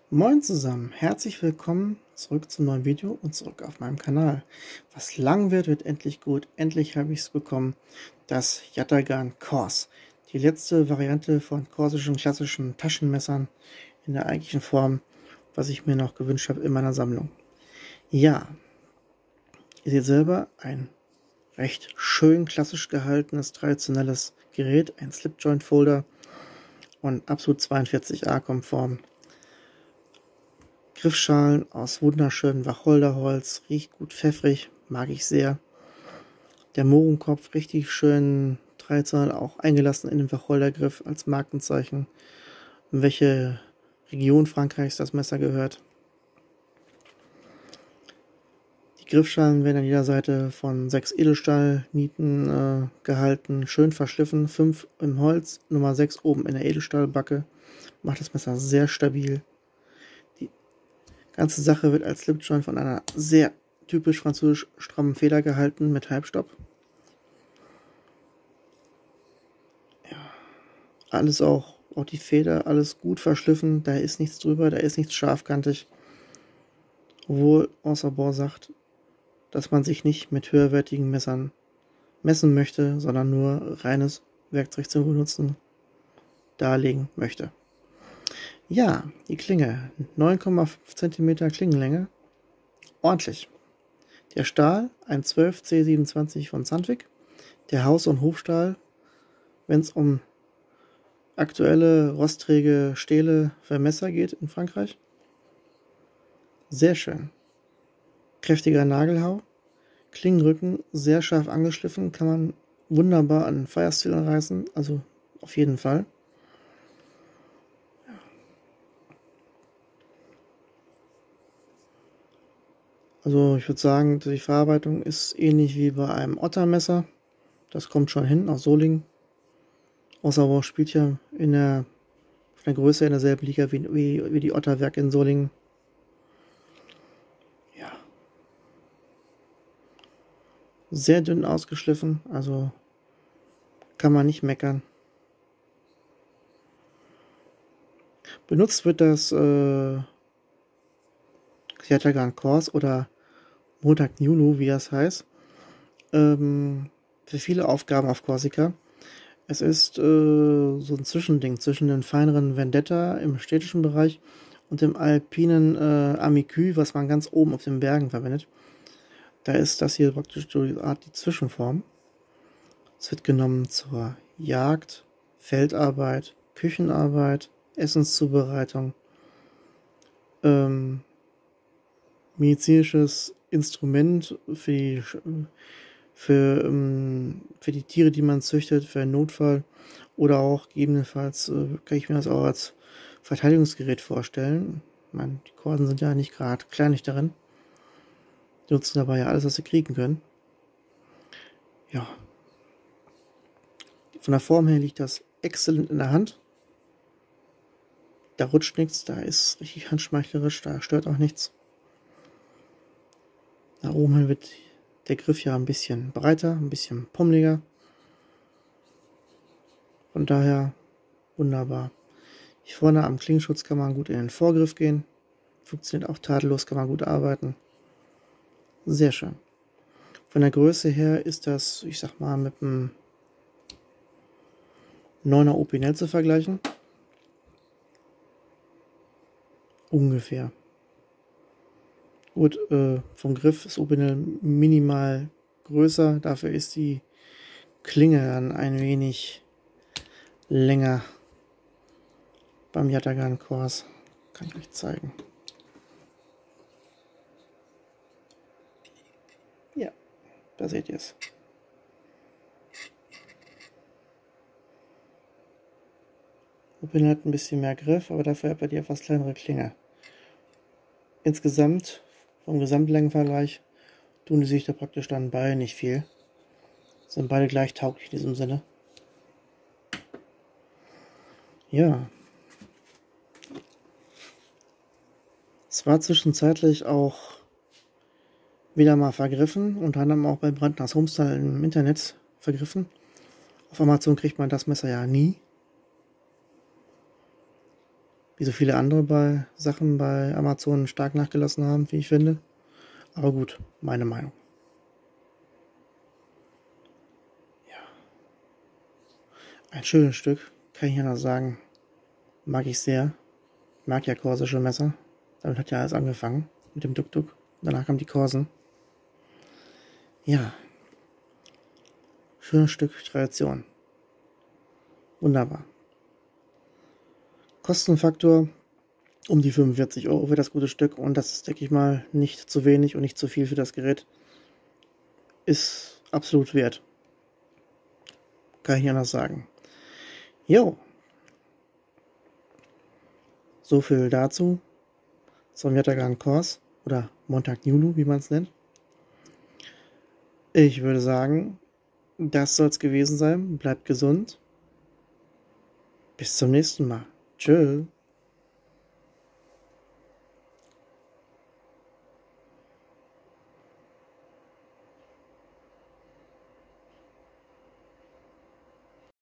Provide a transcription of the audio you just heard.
Moin zusammen, herzlich willkommen zurück zum neuen Video und zurück auf meinem Kanal. Was lang wird, wird endlich gut. Endlich habe ich es bekommen, das Yataghan Kors. Die letzte Variante von korsischen klassischen Taschenmessern in der eigentlichen Form, was ich mir noch gewünscht habe in meiner Sammlung. Ja, ihr seht selber, ein recht schön klassisch gehaltenes, traditionelles Gerät, ein Slip-Joint-Folder und absolut 42a konform. Griffschalen aus wunderschönem Wacholderholz, riecht gut pfeffrig, mag ich sehr. Der Mohrenkopf richtig schön traditionell auch eingelassen in den Wacholdergriff als Markenzeichen, in welche Region Frankreichs das Messer gehört. Die Griffschalen werden an jeder Seite von 6 Edelstahlnieten gehalten, schön verschliffen, 5 im Holz, Nummer 6 oben in der Edelstahlbacke, macht das Messer sehr stabil. Ganze Sache wird als Slipjoint von einer sehr typisch französisch strammen Feder gehalten mit Halbstopp. Ja, alles auch die Feder, alles gut verschliffen, da ist nichts drüber, da ist nichts scharfkantig. Obwohl Ensemble sagt, dass man sich nicht mit höherwertigen Messern messen möchte, sondern nur reines Werkzeug zum Benutzen darlegen möchte. Ja, die Klinge, 9,5 cm Klingenlänge, ordentlich. Der Stahl, ein 12C27 von Sandvik. Der Haus- und Hofstahl, wenn es um aktuelle rostträge Stähle für Messer geht in Frankreich. Sehr schön. Kräftiger Nagelhau. Klingenrücken sehr scharf angeschliffen, kann man wunderbar an Firesteel reißen, also auf jeden Fall. Also ich würde sagen, die Verarbeitung ist ähnlich wie bei einem Otter-Messer. Das kommt schon hin aus Solingen. Ensemble spielt ja von der Größe in derselben Liga wie die Otterwerke in Solingen. Ja. Sehr dünn ausgeschliffen, also kann man nicht meckern. Benutzt wird das Yataghan Kors oder Montagnolo, wie das heißt, für viele Aufgaben auf Korsika. Es ist so ein Zwischending zwischen den feineren Vendetta im städtischen Bereich und dem alpinen Amicus, was man ganz oben auf den Bergen verwendet. Da ist das hier praktisch so die Zwischenform. Es wird genommen zur Jagd, Feldarbeit, Küchenarbeit, Essenszubereitung, medizinisches Instrument für die Tiere, die man züchtet, für einen Notfall oder auch gegebenenfalls kann ich mir das auch als Verteidigungsgerät vorstellen. Ich meine, die Korsen sind ja nicht gerade kleinlich darin. Die nutzen dabei ja alles, was sie kriegen können. Ja. Von der Form her liegt das exzellent in der Hand. Da rutscht nichts, da ist richtig handschmeichlerisch, da stört auch nichts. Da oben wird der Griff ja ein bisschen breiter, ein bisschen pummeliger. Von daher wunderbar. Hier vorne am Klingenschutz kann man gut in den Vorgriff gehen. Funktioniert auch tadellos, kann man gut arbeiten. Sehr schön. Von der Größe her ist das, ich sag mal, mit einem 9er Opinel zu vergleichen. Ungefähr. Gut, vom Griff ist Opinel minimal größer, dafür ist die Klinge dann ein wenig länger beim Yataghan Kors. Kann ich euch zeigen. Ja, da seht ihr es. Opinel hat ein bisschen mehr Griff, aber dafür hat er die etwas kleinere Klinge. Insgesamt, vom Gesamtlängenvergleich, tun die sich da praktisch dann beide nicht viel. Sind beide gleich tauglich in diesem Sinne. Ja. Es war zwischenzeitlich auch wieder mal vergriffen, unter anderem auch bei Brandners Homestyle im Internet vergriffen. Auf Amazon kriegt man das Messer ja nie. wie so viele andere Sachen bei Amazon stark nachgelassen haben, wie ich finde. Aber gut, meine Meinung. Ja. Ein schönes Stück, kann ich ja noch sagen. Mag ich sehr. Mag ja korsische Messer. Damit hat ja alles angefangen. Mit dem Duk-Duk. Danach kamen die Korsen. Ja. Schönes Stück Tradition. Wunderbar. Kostenfaktor um die 45 € für das gute Stück. Und das ist, denke ich mal, nicht zu wenig und nicht zu viel für das Gerät. Ist absolut wert. Kann ich ja noch sagen. Jo. So viel dazu. Zum Yatagan Kors oder Montagnolo, wie man es nennt. Ich würde sagen, das soll es gewesen sein. Bleibt gesund. Bis zum nächsten Mal. Tschö.